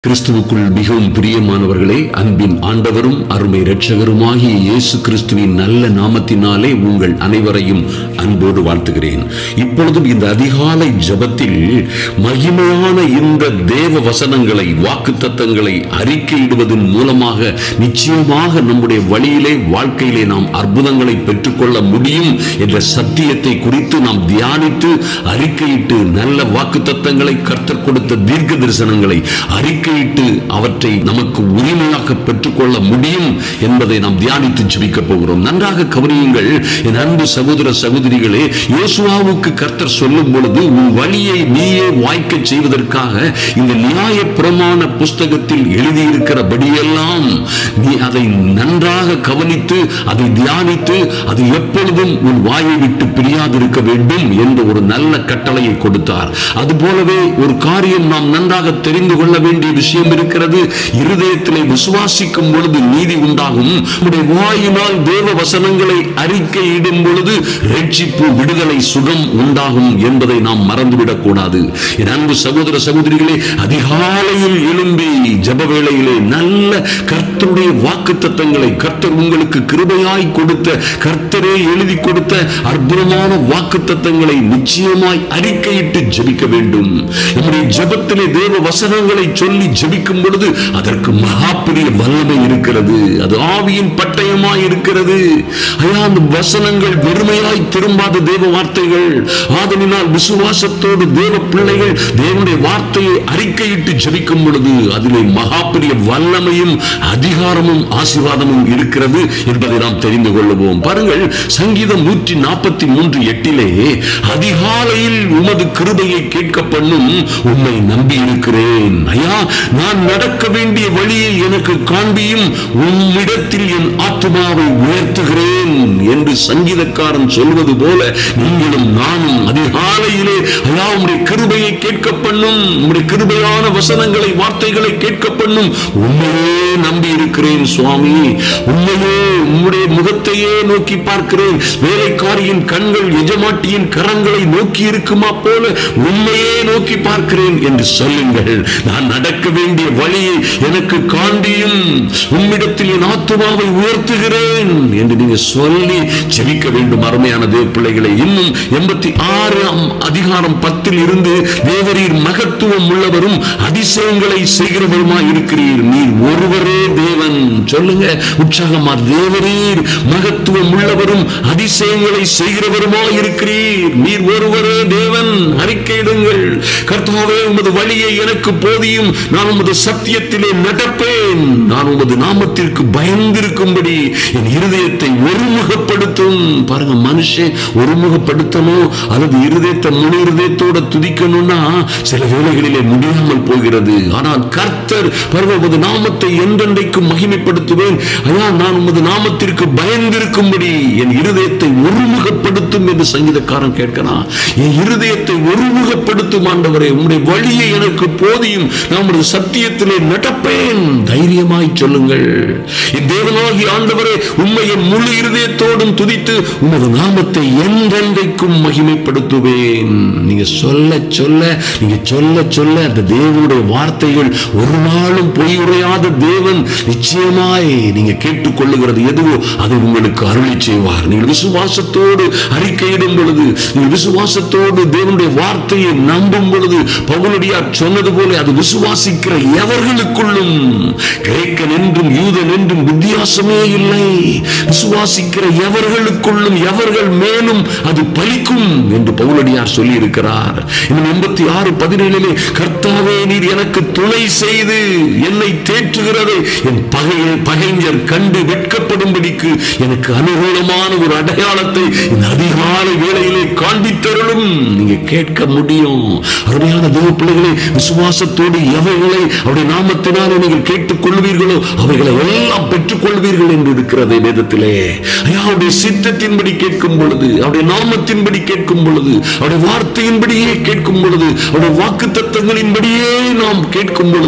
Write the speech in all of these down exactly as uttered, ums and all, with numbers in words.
கிறிஸ்துவுக்குள் மிகவும் பிரியமானவர்களே, அன்பின் ஆண்டவரும் அருமை இரட்சகருமாகிய இயேசு கிறிஸ்துவின் நல்ல நாமத்தினாலே உங்கள் அனைவரையும் அன்போடு வாழ்த்துகிறேன். இப்பொழுதும் இந்த அதிகாலை ஜெபத்தில் மகிமையான இந்த தேவ வசனங்களை, வாக்குத்தத்தங்களை அறிக்கையிடுவதன் மூலமாக நிச்சயமாக நம்முடைய வழியிலே, வாழ்க்கையிலே நாம் அற்புதங்களை பெற்றுக்கொள்ள முடியும் என்ற சத்தியத்தை குறித்து நாம் தியானித்து அறிக்கையிட்டு நல்ல வாக்குத்தத்தங்களை, கர்த்தர் கொடுத்த தீர்க்க தரிசனங்களை அறிக்கை அவற்றை நமக்கு உரிமையாக பெற்றுக்கொள்ள முடியும் என்பதை நாம் தியானித்து ஜெபிக்க போகிறோம். நன்றாக கவனியுங்கள் என் அன்பு சகோதர சகோதரிகளே. யோசுவாவுக்கு கர்த்தர் சொல்லும் பொழுது, உன் வழியை நீயே வாய்க்க செய்வதற்காக இந்த நியாய பிரமாண புஸ்தகத்தில் எழுதியிருக்கிறபடியெல்லாம் நீ அதை நன்றாக கவனித்து அதை தியானித்து அது எப்பொழுதும் உன் வாயை விட்டு பிரியாதிருக்க வேண்டும் என்று ஒரு நல்ல கட்டளையை கொடுத்தார். அதுபோலவே ஒரு காரியம் நாம் நன்றாக தெரிந்து கொள்ள வேண்டிய விஷயம் இருக்கிறது. இருதயத்திலே விசுவாசிக்கும் பொழுது நீதி உண்டாகும். நம்முடைய வாயினால் தேவ வசனங்களை அறிக்கையிடும் பொழுது ரட்சிப்பு, விடுதலை, சுகம் உண்டாகும் என்பதை நாம் மறந்துவிடக் கூடாது. என் அன்பு சகோதர சகோதரிகளே, அதிகாலையில் எழும்பி ஜெப வேளையிலே நல்ல கர்த்தருடைய வாக்குத்தத்தங்களை, கர்த்தர் உங்களுக்கு கிருபையாய் கொடுத்த, கர்த்தரே எழுதி கொடுத்த அற்புதமான வாக்குத்தத்தங்களை நிச்சயமாய் அறிக்கையிட்டு ஜெபிக்க வேண்டும். நம்முடைய ஜெபத்திலே தேவ வசனங்களை சொல்லி ஜெபிக்கும் பொழுது அதற்கு மகா பெரிய வல்லமை இருக்கிறது. அது ஆவியின் பட்டயமாய் இருக்கிறது. ஐயா, அந்த வசனங்கள் வெறுமையாய் திரும்பாத தேவ வார்த்தைகள். ஆதலினால் விசுவாசத்தோடு தேவ பிள்ளைகள் தேவனுடைய வார்த்தையை அறிக்கையிட்டு ஜெபிக்கும் பொழுது அதிலே மகா பெரிய வல்லமையும் அதிகாரமும் ஆசீர்வாதமும் இருக்கிறது என்பதை நாம் தெரிந்து கொள்வோம். பாருங்கள், சங்கீதம் நூற்றி நாற்பத்தி மூன்று எட்டிலே, அதிகாலையில் உமது கிருபையை கேட்க பண்ணும், உம்மை நம்பி இருக்கிறேன். ஐயா, நான் நடக்க வேண்டிய வழியை எனக்கு காண்பியும், உம்மிடத்தில் என் ஆத்துமாவை உயர்த்துகிறேன் என்று சங்கீதக்காரன் சொல்வது போல நீங்களும் நானும் அதிகாலையிலே ஐயா உம்முடைய கிருபையை கேட்க பண்ணும், உம்முடைய கிருபையான வசனங்களை, வார்த்தைகளை கேட்க பண்ணும், உண்மையே நம்பி இருக்கிறேன் சுவாமி, உண்மையே உம்முடைய முகத்தையே நோக்கி பார்க்கிறேன். வேலைக்காரியின் கண்கள் எஜமாட்டியின் கரங்களை நோக்கி இருக்குமா போல உண்மையே நோக்கி பார்க்கிறேன் என்று சொல்லுங்கள். நான் நடக்க வேண்டிய வழியை எனக்கு காண்பியும், உம்மிடத்தில் என் ஆத்துமாவை உயர்த்துகிறேன் என்று நீங்க சொல்லி ஜெபிக்க வேண்டும். அருமையான தேவ பிள்ளைகளை, இன்னும் எண்பத்தி ஆறு அதிகாரம் பத்தில் இருந்து, தேவரீர் மகத்துவம் உள்ளவரும் அதிசயங்களை செய்கிறவருமாய் இருக்கிறீர், நீர் ஒருவரே தேவன். சொல்லுங்க உற்சாகமா, தேவரீர் மகத்துவம் உள்ளவரும் அதிசயங்களை செய்கிறவருமாய் இருக்கிறீர், நீர் ஒருவரே தேவன். அறிக்கையிடுங்கள், கர்த்தாவே உமது வழியை எனக்கு போதியும், நான் உமது சத்தியத்திலே நடப்பேன், நான் உமது நாமத்திற்கு பயந்திருக்கும்படி என் இருதயத்தை ஒருமுகப்படுத்தும். பாருங்க, மனுஷன் ஒருமுகப்படுத்தணும் அல்லது இருதயத்தை முழு இருதயத்தோட துதிக்கணும்னா சில வேளைகளிலே முடியாமல் போகிறது. ஆனால் கர்த்தர் பாருங்க, உமது நாமத்தை என்றென்றைக்கும் மகிமைப்படுத்துவேன், ஐயா நான் உமது நாமத்திற்கு பயந்திருக்கும்படி என் இருதயத்தை ஒருமுகப்படுத்தும் என்று சங்கீதக்காரன் கேட்கிறான். என் இருதயத்தை ஒருமுகப்படுத்தும் ஆண்டவரே, உம்முடைய வழியை எனக்கு போதியும், நான் உம்முடைய சத்தியத்திலே நடப்பேன். தைரியமாய் சொல்லுங்கள், என் தேவனாகிய ஆண்டவரே, உம்மையை முழு இருதயத்தோடும் துதித்து உமது நாமத்தை என்றென்றைக்கும் மகிமைப்படுத்துவேன். நீங்க சொல்ல சொல்ல நீங்க சொல்ல சொல்ல அந்த தேவனுடைய வார்த்தைகள் ஒரு நாளும் பொய் உரையாத தேவன் நிச்சயமாய் நீங்க கேட்டுக்கொள்ளுகிறது எதுவோ அதை உங்களுக்கு அருளி செய்வார். நீங்கள் விசுவாசத்தோடு அறிக்கையிடும் பொழுது, நீங்கள் விசுவாசத்தோடு தேவனுடைய வார்த்தையை நம்பும் பொழுது, பவுலடியார் சொன்னது போல அது விசுவாசிக்கிற எவர்களுக்குள்ளும், கிரேக்கன் என்றும் யூதன் என்றும் வித்தியாசமே இல்லை, விசுவாசிக்கிற எவர்களுக்குள்ளும் எவர்கள் மேலும் அது பலிக்கும் என்று பவுலடியார் சொல்லி இருக்கிறார். எண்பத்தி ஆறு பதினேழிலே, கர்த்தாவே நீர் எனக்கு துணை செய்து என்னை தேற்றுகிறதை என் பகைஞர் கண்டு வெட்கப்படும்படிக்கு எனக்கு அனுகூலமான ஒரு அடையாளத்தை இந்த அதிகாலை வேளையிலே காண்பித்தருளும். நீங்க கேட்க முடியும். அருமையான தேவ பிள்ளைகளே, விசுவாசத்தோடு எவைகளை அவருடைய நாமத்தினாலே நீங்கள் கேட்டுக் கொள்வீர்களோ அவைகளை எல்லாம் பெற்றுக் கொள்வீர்கள் என்று இருக்கிறது வேதத்திலே. அவருடைய சித்தத்தின்படி கேட்கும் பொழுது, அவருடைய நாமத்தின்படி கேட்கும் பொழுது, அவருடைய வார்த்தையின்படியே கேட்கும் பொழுது, அவருடைய வாக்கு தத்தங்களின்படியே நாம் கேட்கும் பொழுது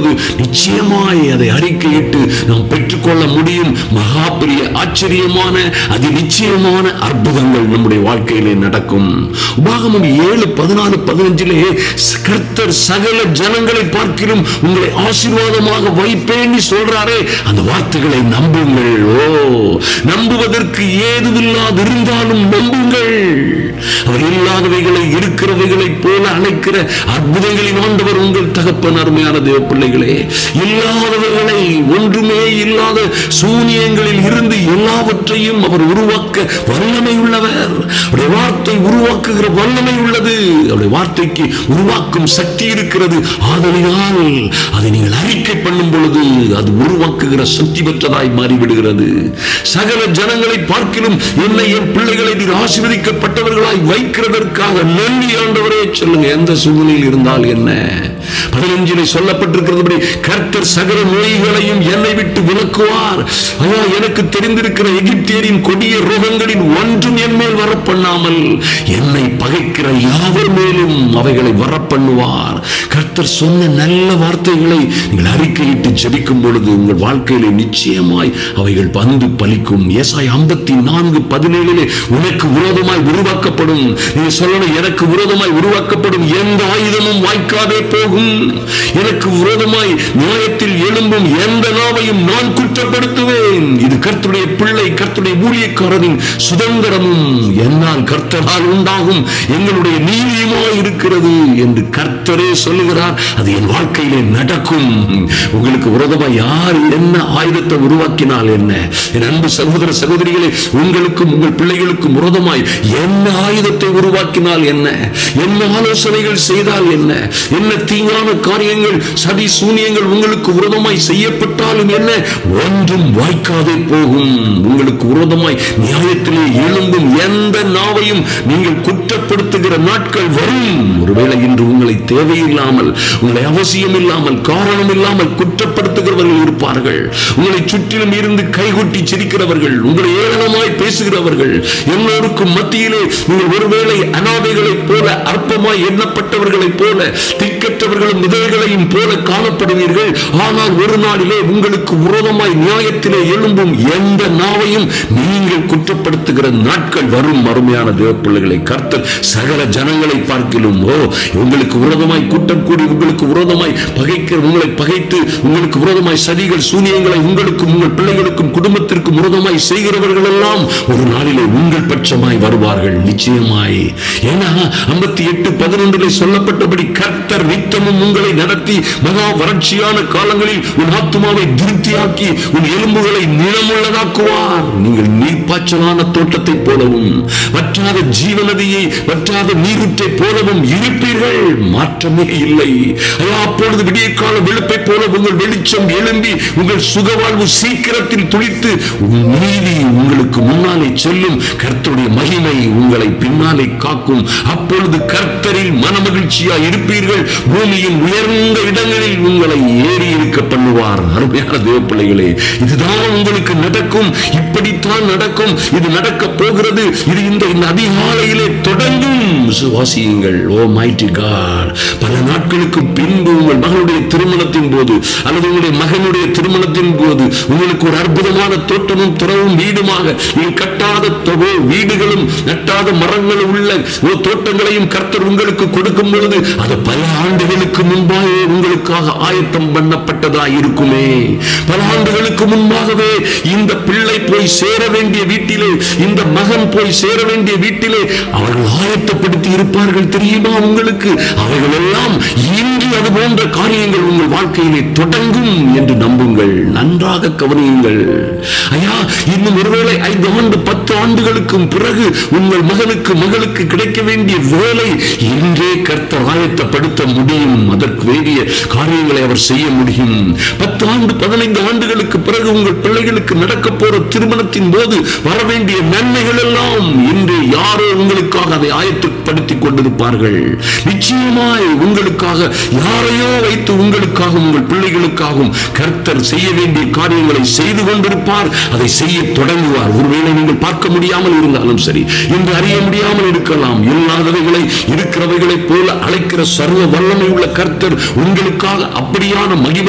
நிச்சயமாய் அதை அறிக்கையிட்டு நாம் பெற்றுக்கொள்ள முடியும். மகா பெரிய ஆச்சரியமான அதி நிச்சயமான அற்புதங்கள் நம்முடைய வாழ்க்கையிலே நடக்கும். உபாகமம் ஏழு பதினாலு பதினஞ்சிலே கர்த்தர் சகல ஜனங்களை பார்க்கிலும் உங்களை ஆசீர்வாதமாக வைப்பேன் சொல்றாரே, அந்த வார்த்தைகளை நம்புங்கள். ஓ, நம்புவதற்கு ஏதுவில்லாது இருந்தாலும் நம்புங்கள். அவர் இல்லாதவைகளை இருக்கிறவைகளை போல அழைக்கிற அற்புதங்களின் ஆண்டவர் உங்கள் தகப்பன். அருமையான தேவ பிள்ளைகளே, இல்லாதவைகளை, ஒன்றுமே இல்லாத சூனியங்களில் இருந்து எல்லாவற்றையும் அவர் உருவாக்க வல்லமை உள்ளவர். அவருடைய வார்த்தை உருவாக்குகிற வல்லமை உள்ளது. அவருடைய வார்த்தைக்கு உருவாக்கும் சக்தி இருக்கிறது. ஆதலினால் அதை நீங்கள் அறிக்கை பண்ணும் பொழுது அது உருவாக்குகிற சக்தி பெற்றதாய் மாறிவிடுகிறது. சகல ஜனங்களை பார்க்கிலும் என்னை என் பிள்ளைகளை நீர் ஆசீர்வதிக்கப்பட்டவர்களாய் வைக்கிறதற்காக நன்றி ஆண்டவரே சொல்லுங்க. எந்த சூழ்நிலையில் இருந்தால் என்ன? பதினஞ்சிலே சொல்லப்பட்டிருக்கிறது, கர்த்தர் சகல நோய்களையும் என்னை விட்டு விலக்குவார். ஐயா, எனக்கு தெரிந்திருக்கிற எகிப்தியரின் கொடிய ரோகங்களின் ஒன்றும் என் மேல் வரப்பண்ணாமல் என்னை பகைக்கிற யாவர் மேலும் அவைகளை வரப்பண்ணுவார். கர்த்தர் சொன்ன நல்ல வார்த்தைகளை நீங்கள் அறிக்கையிட்டு ஜெபிக்கும் பொழுது உங்கள் வாழ்க்கையிலே நிச்சயமாய் அவைகள் வந்து பலிக்கும். ஏசாயா ஐம்பத்தி நான்கு பதினேழிலே உனக்கு விரோதமாய் உருவாக்கப்படும், நீ சொல்லணும், எனக்கு விரோதமாய் உருவாக்கப்படும் எந்த ஆயுதமும் வாய்க்காதே போகும். எனக்கு விரோதமாய் நியாயத்தில் எழும்பும் எந்த நாவையும் நான் குற்றப்படுத்துவேன். இது கர்த்தருடைய பிள்ளை, கர்த்தருடைய ஊழியக்காரரின் சுதந்திரமும் என்னால் கர்த்தரால் உண்டாகும் எங்களுடைய நீதியுமாய் இருக்கிறது என்று கர்த்தரே சொல்லுகிறார். அது என் வாழ்க்கையிலே நடக்கும். உங்களுக்கு விரோதமாய் யார் என்ன ஆயுதத்தை உருவாக்கினால் என்ன? என் அன்பு சகோதர சகோதரிகளே, உங்களுக்கும் உங்கள் பிள்ளைகளுக்கும் விரோதமாய் என்ன ஆயுதத்தை உருவாக்கினால் என்ன? என்ன ஆலோசனைகள் செய்தால் என்ன? என்ன தீங்கான காரியங்கள், சதி சூனியங்கள் உங்களுக்கு விரோதமாய் செய்யப்பட்டாலும் என்ன? ஒன்றும் வாய்க்காதே போகும். உங்களுக்கு விரோதமாய் நியாயத்திலே எழும்பும் எந்த நாவையும் நீங்கள் குற்றப்படுத்துகிற நாட்கள் வரும். ஒருவேளை இன்று உங்களை தேவையில்லாமல், உங்களை அவசியம் இல்லாமல், காரணம் இல்லாமல் குற்றப்படுத்துகிறவர்கள் இருப்பார்கள். உங்களை சுற்றிலும் இருந்து கைகொட்டி சிரிக்கிறவர்கள், உங்களை ஏளனமாய் பேசுகிறவர்கள், எல்லோருக்கும் மத்தியிலே நீங்கள் ஒருவேளை அனாதைகளைப் போல, அற்பமாய் எண்ணப்பட்டவர்களைப் போல, திக்கற்றவர்களும் விதவைகளையும் போல காணப்படுவீர்கள். ஆனால் ஒரு நாளிலே உங்களுக்கு விரோதமாய் நியாயத்திலே எழும்பும் எந்த நாவையும் நீங்கள் குற்றப்படுத்துகிற நாட்கள் வரும். அருமையான தேவ பிள்ளைகளை, கர்த்தர் சகல ஜனங்களை பார்க்கிலும் ஓ உங்களுக்கு விரோதமாய் கூட்டம் கூடி உங்களுக்கு விரோதமாய் பகைக்கிற, உங்களை பகைத்து உங்களுக்கு விரோதமாய் சதிகள் சூனியங்களை உங்களுக்கும் உங்கள் பிள்ளைகளுக்கும் குடும்பத்திற்கும் விரோதமாய் செய்கிறவர்கள் எல்லாம் ஒரு நாளிலே உங்கள் பட்சமாய் வருவார்கள் நிச்சயமாய். ஏன்னா ஐம்பத்தி எட்டு பதினொன்றிலே சொல்லப்பட்டபடி கர்த்தர் நித்தமும் உங்களை நடத்தி மகா வறட்சியான காலங்களில் உன் ஆத்துமாவை திருப்தியாக்கி உன் எலும்புகளை நிலமுள்ளதாக்குவார். நீங்கள் நீர்ப்பாய்ச்சலான தோட்டத்தை போலவும் வற்றாத ஜீவநதியை வற்றாத நீரூற்றை போலவும் இருப்பீர்கள். மாற்றமே இல்லை. அப்பொழுது விடிய கால வெளுப்பை போல உங்கள் வெளிச்சம் எழும்பி உங்கள் சுகவாழ்வு சீக்கிரத்தில் துளித்து நீதி உங்களுக்கு முன்னாலே செல்லும். கர்த்தருடைய மகிமை உங்களை பின்னாலே காக்கும். அப்பொழுது கர்த்தரில் மனமகிழ்ச்சியா இருப்பீர்கள். பூமியின் உயர்ந்த இடங்களில் உங்களை ஏறி இருக்க பண்ணுவார். அருமையான தேவ பிள்ளைகளே, இதுதான் உங்களுக்கு நடக்கும். இப்படித்தான் நடக்கும். இது நடக்க போகிறது. இது இந்த அதிகாலையிலே தொடங்கும். விசுவாசியுங்கள். ஓ மைட்டி காட், பல நாட்களுக்கு பின்பு உங்கள் மகளுடைய திருமணத்தின் போது அல்லது உங்களுடைய மகனுடைய திருமணத்தின் போது உங்களுக்கு ஒரு அற்புதமான தோட்டமும் துறவும் வீடுமாக, நீங்கள் கட்டாத வீடுகளும் நட்டாத மரங்களும் உள்ள ஒரு தோட்டங்களையும் கர்த்தர் உங்களுக்கு கொடுக்கும் பொழுது அது பல ஆண்டுகளுக்கு முன்பாக உங்களுக்காக ஆயத்தம் பண்ணப்பட்டதா இருக்குமே. பல ஆண்டுகளுக்கு முன்பாகவே இந்த பிள்ளை போய் சேர வேண்டிய வீட்டிலே, இந்த மகன் போய் சேர வேண்டிய வீட்டிலே அவர்கள் ஆயத்தப்படுத்தி இருப்பார்கள் தெரியுமா உங்களுக்கு? அவைகள் எல்லாம் இன்று அது போன்ற காரியங்கள் உங்கள் வாழ்க்கையிலே தொடங்கும் என்று நம்புங்கள். நன்றாக கவனியுங்கள். ஐயா, இன்னும் ஒருவேளை ஐந்து ஆண்டு பத்து ஆண்டுகளுக்கும் பிறகு உங்கள் மகனுக்கு மகளுக்கு கிடைக்க வேண்டிய வேலை இன்றே கர்த்தர் ஆயத்தப்படுத்த முடியும். அதற்கு வேண்டிய காரியங்களை அவர் செய்ய முடியும். பத்து ஆண்டு பதினைந்து ஆண்டுகளுக்கு பிறகு உங்கள் பிள்ளைகளுக்கு நடக்க போற திருமணத்தின் போது வர வேண்டிய நன்மைகள் எல்லாம் இன்று யாரோ உங்களுக்காக அதை ஆயத்தப்படுத்திக் கொண்டிருப்பார்கள். நிச்சயமாய் உங்களுக்காக யாரையோ வைத்து உங்களுக்காக உங்கள் பிள்ளைகளுக்காகவும் கர்த்தர் செய்ய வேண்டிய காரியங்களை செய்து கொண்டிருப்பார். அதை செய்ய தொடங்குவார். ஒருவேளை நீங்கள் பார்க்க முடியாமல் இருந்தாலும் சரி, இன்று அறிய முடியாமல் இருக்கலாம். இல்லாதவைகளை இருக்கிறவைகளை போல அழைக்கிற சர்வ வல்லமை உள்ள கர்த்தர் உங்களுக்காக அப்படியான மகிமையான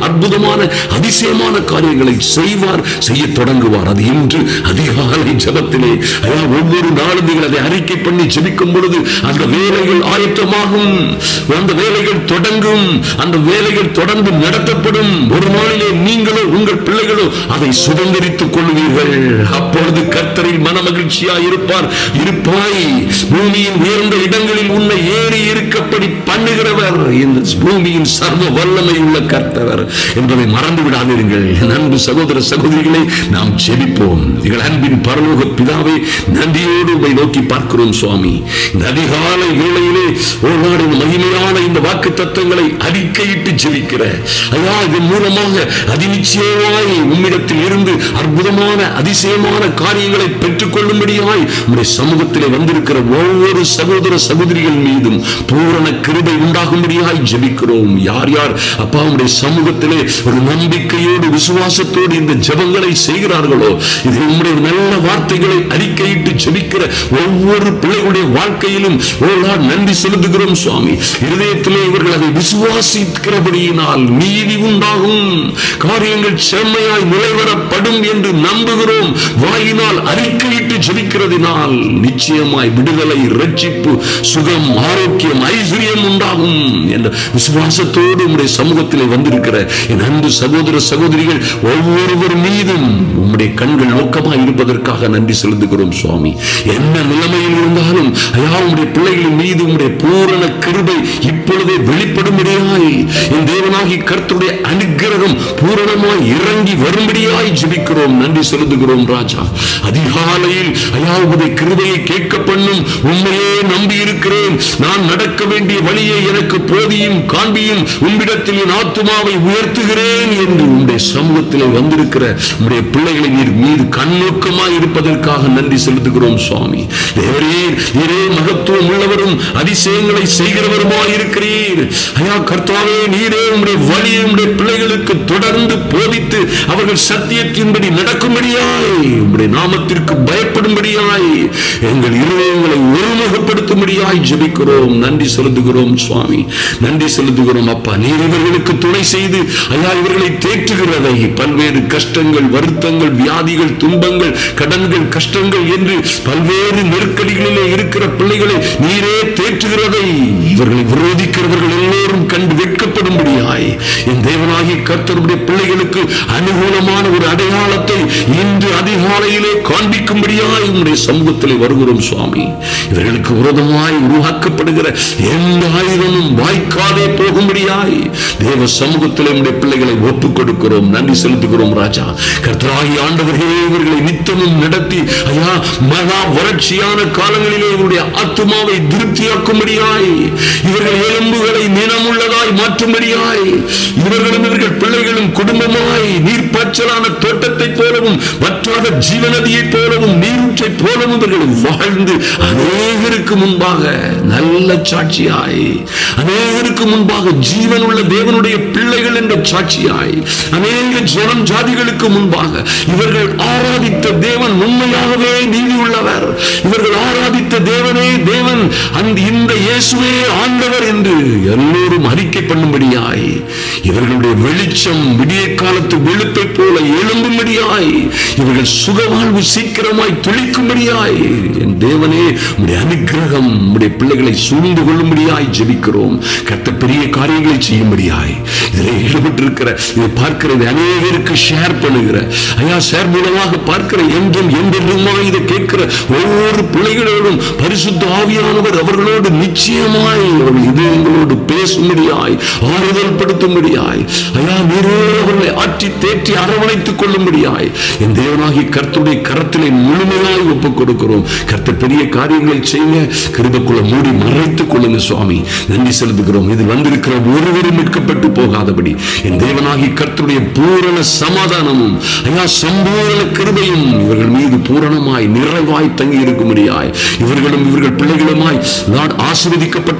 அற்புதமான அதிசயமான காரியங்களை செய்வார், செய்ய தொடங்குவார். அது இன்று அதிகாலை ஜெபத்திலே ஒவ்வொரு நாளும் நீங்கள் அதை அறிக்கை பண்ணி ஜெபிக்கும் பொழுது அந்த வேலைகள் ஆயத்தமாகும், அந்த வேலைகள் தொடங்கும், அந்த வேலைகள் தொடர்ந்து நடத்தப்படும். ஒரு நாளிலே நீங்களோ உங்கள் பிள்ளைகளோ அதை சுதந்திரித்துக் கொள்வீர்கள். அப்பொழுது கர்த்தரில் மன மகிழ்ச்சியாய் இருப்பார் இருப்பாய். பூமியின் உயர்ந்த இடங்களில் உன்னை ஏறி இருக்கப்படி பண்ணுகிறவர் இந்த பூமியின் சர்வ வல்லமை உள்ள கர்த்தர் என்பதை மறந்து விடாதீர்கள். அன்பு சகோதர சகோதரிகளை, நாம் ஜெபிப்போம். எங்கள் அன்பின் பரலோக பிதாவே, நன்றியோடு உம்மை நோக்கி பார்க்கிறோம் சுவாமி. இந்த அதிகாலை வேளையிலே ஒரு மகிமையான இந்த வாக்கு தத்தங்களை அறிக்கையிட்டு ஜெபிக்கிற ஐயா, இதன் மூலமாக அதிநிச்சயமாய் உம்மிடத்தில் இருந்து அற்புதமான அதிசயமான காரியங்களை பெற்றுக் கொள்ளும்படியாய் உம்முடைய சமூகத்திலே வந்திருக்கிற ஒவ்வொரு சகோதர சகோதரிகள் மீதும் பூரண கிருபை உண்டாகும்படியாய் ஜெபிக்கிறோம். யார் யார் அப்பா உம்முடைய சமூகத்திலே ஒரு நம்பிக்கையோடு விசுவாசத்தோடு இந்த ஜெபங்களை செய்கிறார்களோ, இது உம்முடைய நல்ல வார்த்தைகளை அறிக்கையிட்டு ஜெபிக்கிற ஒவ்வொரு பிள்ளைகளுடைய வாழ்க்கையிலும் நன்றி செலுத்துகிறோம் சுவாமி. இருதயத்திலே இவர்கள் அதை விசுவாசிக்கிறபடியினால் நீதி உண்டாகும், காரியங்கள் செம்மையாய் நிலைவரப்படும் என்று நம்புகிறோம். வாயினால் அறிக்கையிட்டு ஜெபிக்கிறதினால் நிச்சயமாய் விடுதலை, இரட்சிப்பு, சுகம், ஆரோக்கியம், ஐஸ்வர்யம் உண்டாகும் என்ற விசுவாசத்தோடு உம்முடைய சமூகத்திலே வந்திருக்கிற என் அன்பு சகோதர சகோதரிகள் ஒவ்வொருவர் மீதும் உம்முடைய கண்கள் நோக்கமாய் இருப்பதற்காக நன்றி செலுத்துகிறோம் சுவாமி. என்ன நிலைமையில் இருந்தாலும் ஐயா, உம்முடைய பிள்ளைகளின் மீது உம்முடைய பூரண கிருபை இப்பொழுதே வெளிப்படும்படியாய் என் தேவனாகி கர்த்தருடைய அனுக்கிரகம் பூரணமாய் இறங்கி வரும்படியாய் ஜெபிக்கிறோம். நன்றி செலுத்துகிறோம் ராஜா. அதிகாலையில் ஐயா உம்முடைய கிருபையை கேட்க பண்ணும் உண்மையே நம்பி இருக்கிறேன். நான் நடக்க வேண்டிய வழியை எனக்கு போதியும் காண்பியும், உம்மிடத்தில் என் ஆத்துமாவை உயர்த்துகிறேன் என்று உம்முடைய சமூகத்திலே வந்திருக்கிற உம்முடைய பிள்ளைகளின் மீது கண்ணோக்கமாய் இருப்பதற்காக நன்றி செலுத்துகிறோம் சுவாமி. தேவரே, நீரே மகத்துவம் உள்ளவரும் அதிசயங்களை செய்கிறவருமாய் இருக்கிறீர். ஐயா கர்த்தாவே, நீரே உம்முடைய வழியை உம்முடைய பிள்ளைகளுக்கு தொடர்ந்து போதித்து அவர்கள் சத்தியத்தின்படி நடக்கும்படியாய், உம்முடைய நாமத்திற்கு பயப்படும்படியாய், எங்கள் இருதயங்களை ஒருமுகப்படுத்தும்படியாய் ஜெபிக்கிறோம். நன்றி செலுத்துகிறோம் சுவாமி. நன்றி செலுத்துகிறோம் அப்பா. நீர் இவர்களுக்கு துணை செய்து ஐயா இவர்களை தேற்றுகிறதை, பல்வேறு கஷ்டங்கள், வருத்தங்கள், வியாதிகள், துன்பங்கள், கடன்கள், கஷ்டங்கள் என்று பல்வேறு நெருக்கடிகளிலே இருக்கிற பிள்ளைகளை நீரே தேற்றுகிறதை இவர்களை விரோதிக்கிறவர்கள் எல்லோரும் கண்டு வெட்கப்படும்படியாய் என் தேவனாகிய கர்த்தருடைய பிள்ளைகளுக்கு அனுகூலமான ஒரு அடையாளத்தை இன்று அதிகாலையிலே காண்பிக்கும்படியாய் உம்முடைய சமூகத்திலே வருகிறோம் சுவாமி. இவர்களுக்கு விரோதமாய் உருவாக்கப்படுகிற எந்த ஆயுதமும் வாய்க்காதே போகும்படியாய் தேவ சமூகத்திலே உம்முடைய பிள்ளைகளை ஒப்புக் கொடுக்கிறோம். நன்றி செலுத்துகிறோம் ராஜா. கர்த்தராகிய ஆண்டவரே, இவர்களை நித்தமும் நடத்தி ஐயா மகா வறட்சியான காலங்களிலே இவருடைய ஆத்துமாவை திருப்தியாக்கும்படியாய், இவர்கள் எலும்புகளை நினமுள்ளதாய் மாற்றும்படியாய், இவர்களும் இவர்கள் பிள்ளைகளும் குடும்பமாய் நீர்ப்பாய்ச்சலான தோட்டத்தை போலவும் வற்றாத ஜீவநதியை போலவும் நீரூற்றை போலவும் இவர்கள் வாழ்ந்து அநேகருக்கு முன்பாக நல்ல சாட்சியாய், அநேகருக்கு முன்பாக ஜீவனுள்ள தேவனுடைய பிள்ளைகள் என்ற சாட்சியாய், அநேக ஜனம் ஜாதிகளுக்கு முன்பாக இவர்கள் ஆராதித்த தேவன் உண்மையாகவே நீதி உள்ளவர், இவர்கள் ஆராதித்த தேவனே தேவன், அந்த இந்த இயேசுவே ஆண்டவர் என்று எல்லோரும் அறிக்கை பண்ணும்படியாய், இவர்களுடைய வெளிச்சம் விடிய காலத்து வெளுப்பை போல எழும்பும்படியாய், இவர்கள் சுகவாழ்வு சீக்கிரமாய் துளிக்கும்படியாய் என் தேவனே உம்முடைய அனுக்கிரகம் உம்முடைய பிள்ளைகளை சூழ்ந்து கொள்ளும்படியாய் ஜெபிக்கிறோம். கர்த்தர் பெரிய காரியங்களை செய்யும்படியாய் இதில் ஈடுபட்டிருக்கிற இதை பார்க்கிறது அநேகருக்கு ஷேர் பண்ணுகிற ஐயா, ஷேர் மூலமாக பார்க்கிற என்றும் என்றென்றுமாய் இதை கேட்கிற ஒவ்வொரு பிள்ளைகளோடும் பரிசுத்த ஆவியானவர் அவர்களோடு நிச்சயமாய் அவர்கள் இதயங்களோடு பேசும்படியாய், ஆறுதல் படுத்தும்படியாய், ஐயா நீரே அவர்களை ஆற்றி தேற்றி அரவணைத்துக் கொள்ளும்படியாய் என் தேவனாகிய கர்த்தருடைய கரத்திலே முழுமையாய் ஒப்புக் கொடுக்கிறோம். கர்த்தர் பெரிய காரியங்களை செய்ய கிருபைக்குள்ள மூடி மறைத்துக் கொள்ளுங்க சுவாமி. நன்றி செலுத்துகிறோம். இதில் வந்திருக்கிற ஒருவரும் மீட்கப்பட்டு போகாதபடி என் தேவனாகிய கர்த்தருடைய பூரண சமாதானமும் ஐயா சம்பூரண கிருபையும் இவர்கள் மீது பூரணமாய் நிறைவாய் தங்கி இருக்கும்படியாய், இவர்களும் இவர்கள் பிள்ளைகளுமாய் நான்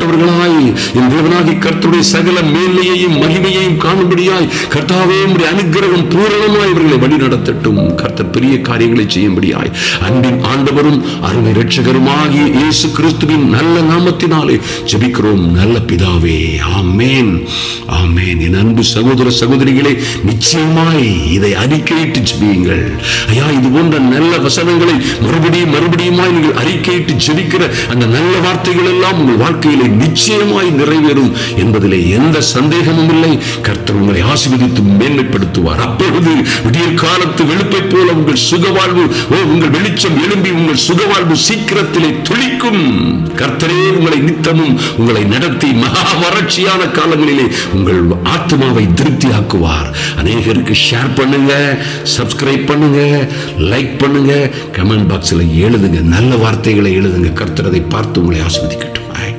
ஆசீர்வதிக்கப்பட்டவர்களாய் என் தேவனாகிய கர்த்தருடைய சகல மேன்மையையும் மகிமையையும் காணும்படியாய் கர்த்தாவே உம்முடைய அனுக்கிரகம் பூரணமாய் இவர்களை வழி நடத்தட்டும். கர்த்தர் பெரிய காரியங்களை செய்யும்படியாய் அன்பின் ஆண்டவரும் அருமை இரட்சகருமாகிய இயேசு கிறிஸ்துவின் நல்ல நாமத்தினாலே ஜெபிக்கிறோம் நல்ல பிதாவே. ஆமென், ஆமென். என் அன்பு சகோதர சகோதரிகளே, நிச்சயமாய் இதை அறிக்கையிட்டு ஜெபியுங்கள். ஐயா, இது போன்ற நல்ல வசனங்களை மறுபடியும் மறுபடியுமாய் நீங்கள் அறிக்கையிட்டு ஜெபிக்கிற அந்த நல்ல வார்த்தைகள் எல்லாம் உங்கள் வாழ்க்கையிலே நிச்சயமாய் நிறைவேறும் என்பதிலே எந்த சந்தேகமும் இல்லை. கர்த்தர் உங்களை ஆசீர்வதித்து மேன்மைப்படுத்துவார். அப்பொழுது விடியற் காலத்து வெளுப்பை போல உங்கள் சுகவாழ்வு, ஓ உங்கள் வெளிச்சம் எழும்பி உங்கள் சுகவாழ்வு சீக்கிரத்திலே துளிக்கும். கர்த்தரே உங்களை நித்தமும் உங்களை நடத்தி மகா வறட்சியான காலங்களிலே உங்கள் ஆத்மாவை திருப்தியாக்குவார். அநேகருக்கு ஷேர் பண்ணுங்க, சப்ஸ்கிரைப் பண்ணுங்க, லைக் பண்ணுங்க, கமெண்ட் பாக்ஸில் எழுதுங்க, நல்ல வார்த்தைகளை எழுதுங்க. கர்த்தர் அதை பார்த்து உங்களை ஆசீர்வதிக்கட்டும்.